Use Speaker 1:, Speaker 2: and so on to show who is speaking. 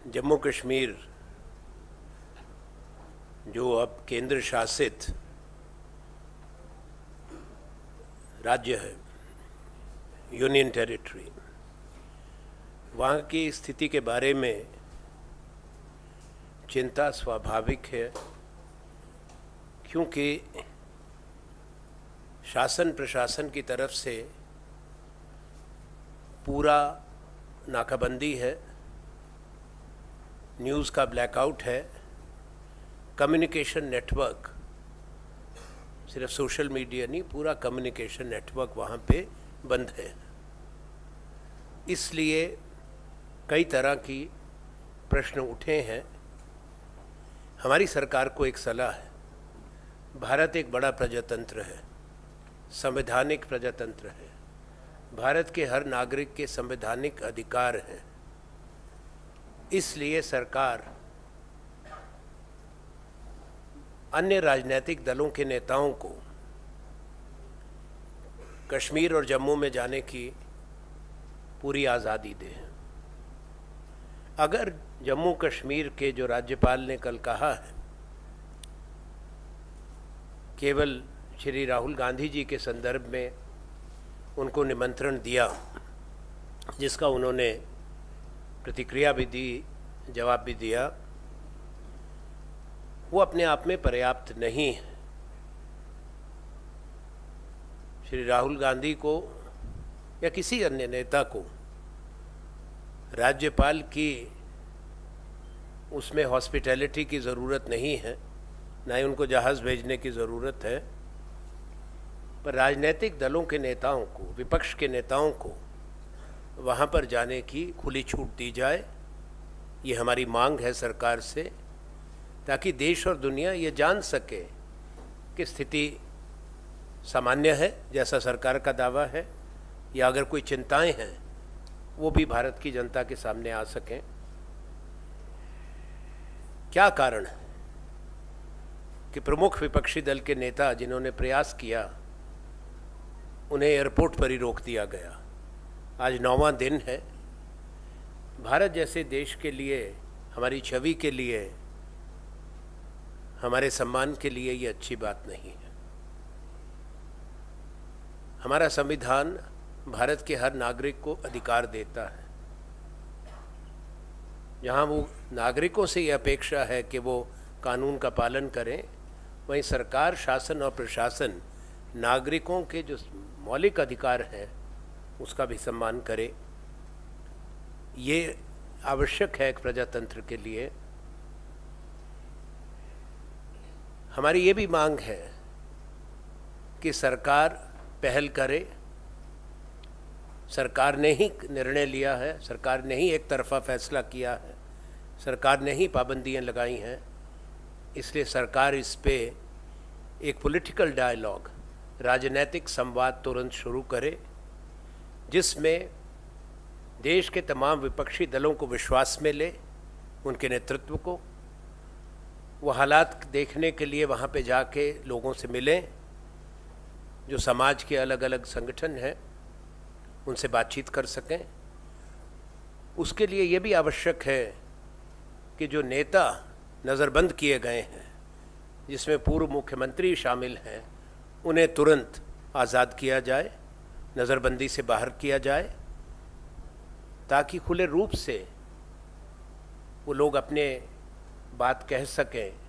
Speaker 1: जम्मू कश्मीर जो अब केंद्र शासित राज्य है, यूनियन टेरिटरी, वहाँ की स्थिति के बारे में चिंता स्वाभाविक है, क्योंकि शासन प्रशासन की तरफ से पूरा नाकाबंदी है, न्यूज़ का ब्लैकआउट है, कम्युनिकेशन नेटवर्क, सिर्फ सोशल मीडिया नहीं, पूरा कम्युनिकेशन नेटवर्क वहाँ पे बंद है। इसलिए कई तरह की प्रश्न उठे हैं। हमारी सरकार को एक सलाह है, भारत एक बड़ा प्रजातंत्र है, संवैधानिक प्रजातंत्र है, भारत के हर नागरिक के संवैधानिक अधिकार हैं। इसलिए सरकार अन्य राजनीतिक दलों के नेताओं को कश्मीर और जम्मू में जाने की पूरी आज़ादी दे। अगर जम्मू कश्मीर के जो राज्यपाल ने कल कहा है, केवल श्री राहुल गांधी जी के संदर्भ में उनको निमंत्रण दिया, जिसका उन्होंने प्रतिक्रिया भी दी, जवाब भी दिया, वो अपने आप में पर्याप्त नहीं है। श्री राहुल गांधी को या किसी अन्य नेता को राज्यपाल की उसमें हॉस्पिटैलिटी की ज़रूरत नहीं है, ना ही उनको जहाज़ भेजने की ज़रूरत है। पर राजनीतिक दलों के नेताओं को, विपक्ष के नेताओं को वहाँ पर जाने की खुली छूट दी जाए, ये हमारी मांग है सरकार से, ताकि देश और दुनिया ये जान सके कि स्थिति सामान्य है जैसा सरकार का दावा है, या अगर कोई चिंताएं हैं वो भी भारत की जनता के सामने आ सकें। क्या कारण है कि प्रमुख विपक्षी दल के नेता जिन्होंने प्रयास किया, उन्हें एयरपोर्ट पर ही रोक दिया गया। आज 9वां दिन है। भारत जैसे देश के लिए, हमारी छवि के लिए, हमारे सम्मान के लिए ये अच्छी बात नहीं है। हमारा संविधान भारत के हर नागरिक को अधिकार देता है। जहाँ वो नागरिकों से ये अपेक्षा है कि वो कानून का पालन करें, वहीं सरकार, शासन और प्रशासन नागरिकों के जो मौलिक अधिकार हैं उसका भी सम्मान करे। ये आवश्यक है एक प्रजातंत्र के लिए। हमारी ये भी मांग है कि सरकार पहल करे। सरकार ने ही निर्णय लिया है, सरकार ने ही एक तरफा फैसला किया है, सरकार ने ही पाबंदियां लगाई हैं। इसलिए सरकार इस पे एक पॉलिटिकल डायलॉग, राजनीतिक संवाद तुरंत शुरू करे, जिसमें देश के तमाम विपक्षी दलों को विश्वास में ले, उनके नेतृत्व को। वो हालात देखने के लिए वहाँ पे जाके लोगों से मिलें, जो समाज के अलग अलग संगठन हैं, उनसे बातचीत कर सकें। उसके लिए ये भी आवश्यक है कि जो नेता नज़रबंद किए गए हैं, जिसमें पूर्व मुख्यमंत्री शामिल हैं, उन्हें तुरंत आज़ाद किया जाए, नज़रबंदी से बाहर किया जाए, ताकि खुले रूप से वो लोग अपने बात कह सकें,